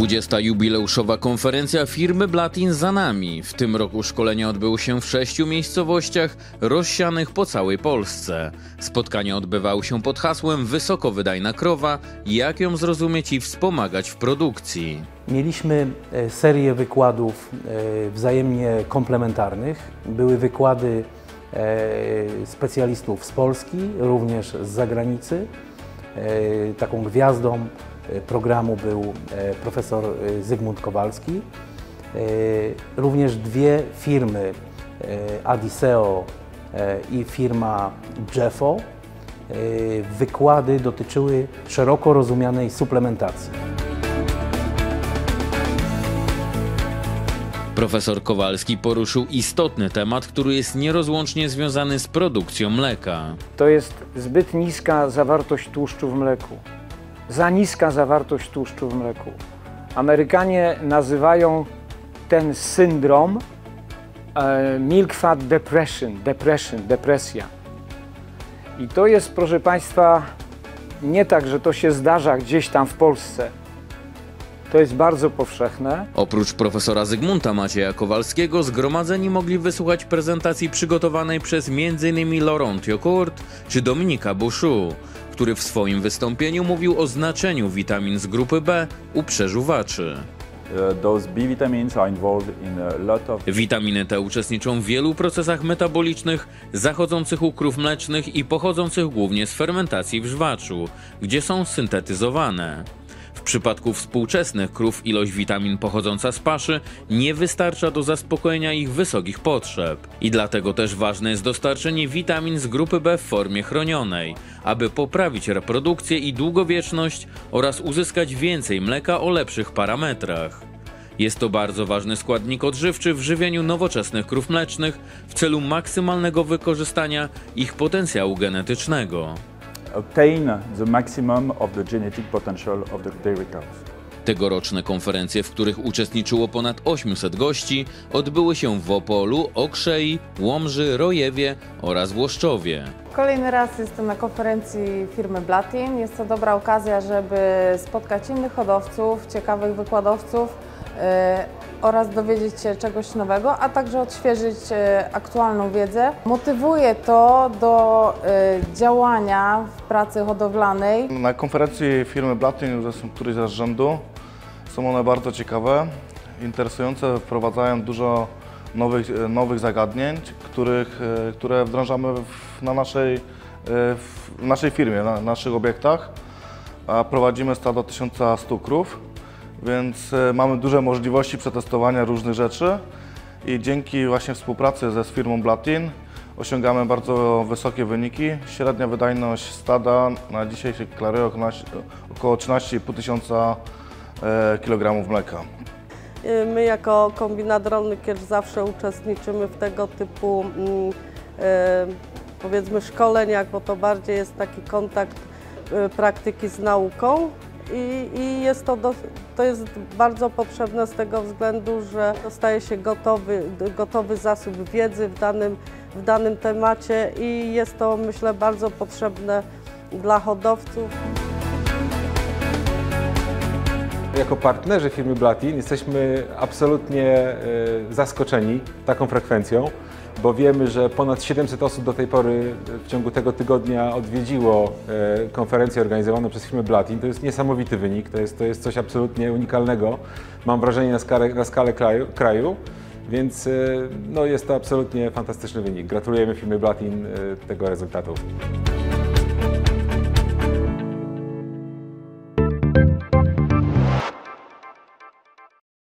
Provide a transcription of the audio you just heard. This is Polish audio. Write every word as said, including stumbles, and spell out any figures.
dwudziesta jubileuszowa konferencja firmy Blatin za nami. W tym roku szkolenia odbyły się w sześciu miejscowościach rozsianych po całej Polsce. Spotkania odbywały się pod hasłem Wysokowydajna krowa, jak ją zrozumieć i wspomagać w produkcji. Mieliśmy serię wykładów wzajemnie komplementarnych. Były wykłady specjalistów z Polski, również z zagranicy. Taką gwiazdą programu był profesor Zygmunt Kowalski. Również dwie firmy, Adiseo i firma Jeffo. Wykłady dotyczyły szeroko rozumianej suplementacji. Profesor Kowalski poruszył istotny temat, który jest nierozłącznie związany z produkcją mleka. To jest zbyt niska zawartość tłuszczu w mleku. Za niska zawartość tłuszczu w mleku. Amerykanie nazywają ten syndrom e, milk fat depression, depression, depresja. I to jest, proszę Państwa, nie tak, że to się zdarza gdzieś tam w Polsce. To jest bardzo powszechne. Oprócz profesora Zygmunta Macieja Kowalskiego zgromadzeni mogli wysłuchać prezentacji przygotowanej przez między innymi Laurent Jocourt czy Dominika Bouchou, który w swoim wystąpieniu mówił o znaczeniu witamin z grupy B u przeżuwaczy. Witaminy te uczestniczą w wielu procesach metabolicznych zachodzących u krów mlecznych i pochodzących głównie z fermentacji w żwaczu, gdzie są syntetyzowane. W przypadku współczesnych krów ilość witamin pochodząca z paszy nie wystarcza do zaspokojenia ich wysokich potrzeb. I dlatego też ważne jest dostarczenie witamin z grupy B w formie chronionej, aby poprawić reprodukcję i długowieczność oraz uzyskać więcej mleka o lepszych parametrach. Jest to bardzo ważny składnik odżywczy w żywieniu nowoczesnych krów mlecznych w celu maksymalnego wykorzystania ich potencjału genetycznego. Obtain the maximum of the genetic potential of the dairy cows. Tegoroczne konferencje, w których uczestniczyło ponad osiemset gości, odbyły się w Opolu, Okrzei, Łomży, Rojewie oraz Włoszczowie. Kolejny raz jestem na konferencji firmy Blatin. Jest to dobra okazja, żeby spotkać innych hodowców, ciekawych wykładowców yy, oraz dowiedzieć się czegoś nowego, a także odświeżyć yy, aktualną wiedzę. Motywuje to do yy, działania w pracy hodowlanej. Na konferencji firmy Blatin już jestem któryś raz z rzędu. Są one bardzo ciekawe, interesujące, wprowadzają dużo nowych, nowych zagadnień, których, które wdrażamy w, na naszej, w naszej firmie, na naszych obiektach. A prowadzimy stado tysiąc sto krów, więc mamy duże możliwości przetestowania różnych rzeczy i dzięki właśnie współpracy ze firmą Blatin osiągamy bardzo wysokie wyniki. Średnia wydajność stada na dzisiaj się klaruje około trzynaście i pół tysiąca kilogramów mleka. My jako kombinat rolny Kierz zawsze uczestniczymy w tego typu e, powiedzmy szkoleniach, bo to bardziej jest taki kontakt e, praktyki z nauką i, i jest to, do, to jest bardzo potrzebne z tego względu, że dostaje się gotowy, gotowy zasób wiedzy w danym, w danym temacie i jest to, myślę, bardzo potrzebne dla hodowców. Jako partnerzy firmy Blatin jesteśmy absolutnie zaskoczeni taką frekwencją, bo wiemy, że ponad siedemset osób do tej pory w ciągu tego tygodnia odwiedziło konferencję organizowaną przez firmę Blatin. To jest niesamowity wynik, to jest, to jest coś absolutnie unikalnego, mam wrażenie, na skalę, na skalę kraju, kraju, więc no, jest to absolutnie fantastyczny wynik. Gratulujemy firmie Blatin tego rezultatu.